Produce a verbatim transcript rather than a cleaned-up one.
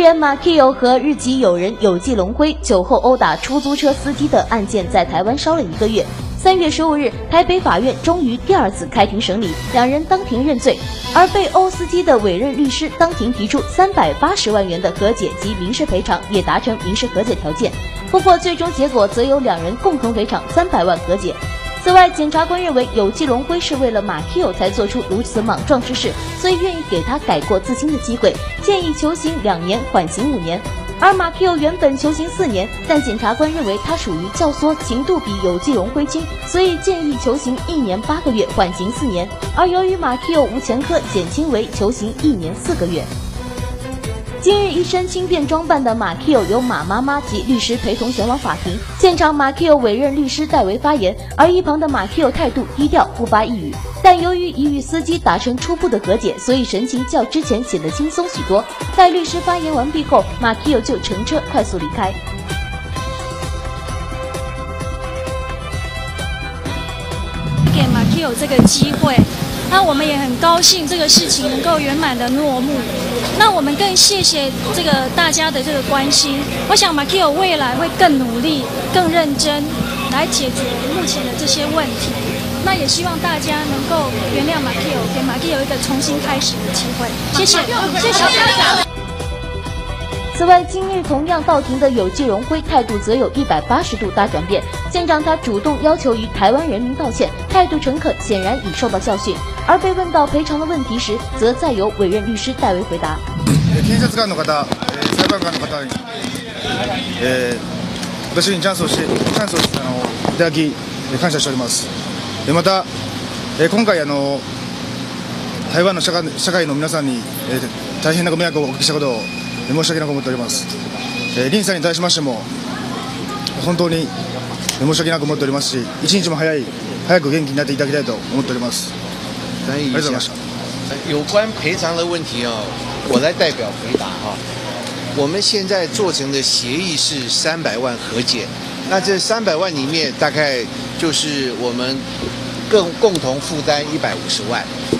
人马 Kio 和日籍友人有纪龙辉酒后殴打出租车司机的案件在台湾烧了一个月。三月十五日，台北法院终于第二次开庭审理，两人当庭认罪。而被殴司机的委任律师当庭提出三百八十万元的和解及民事赔偿，也达成民事和解条件。不过，最终结果则由两人共同赔偿三百万和解。此外，检察官认为有纪龙辉是为了马 Kio 才做出如此莽撞之事，所以愿意给他改过自新的机会，建议求刑两年，缓刑五年。而马 Kio 原本求刑四年，但检察官认为他属于教唆，刑度比有纪龙辉轻，所以建议求刑一年八个月，缓刑四年。而由于马 Kio 无前科，减轻为求刑一年四个月。今日一身轻便装扮的马 Kio 由马妈妈及律师陪同前往法庭，现场马 Kio 委任律师代为发言，而一旁的马 Kio 态度低调，不发一语。但由于已与司机达成初步的和解，所以神情较之前显得轻松许多。待律师发言完毕后，马 Kio 就乘车快速离开。 给马 Kio 这个机会，那我们也很高兴这个事情能够圆满的落幕。那我们更谢谢这个大家的这个关心。我想马 Kio 未来会更努力、更认真来解决目前的这些问题。那也希望大家能够原谅马 Kio， 给马 Kio 一个重新开始的机会。谢谢，谢谢。 此外，今日同样到庭的有纪荣辉态度则有一百八十度大转变。现场他主动要求于台湾人民道歉，态度诚恳，显然已受到教训。而被问到赔偿的问题时，则再由委任律师代为回答。 検察官の方、裁判官の方に、えー、私にチャンスをしてチャンスをあのいただき感謝しております。また、えー、今回あの台湾の社会社会の皆さんに、えー、大変なご迷惑をおかけしたことを申し訳なく思っております。えー、林さんに対しましても本当に申し訳なく思っておりますし、一日も早い早く元気になっていただきたいと思っております。ありがとうございました。 有关赔偿的问题哦，我来代表回答哈。我们现在做成的协议是三百万和解，那这三百万里面大概就是我们共共同负担一百五十万。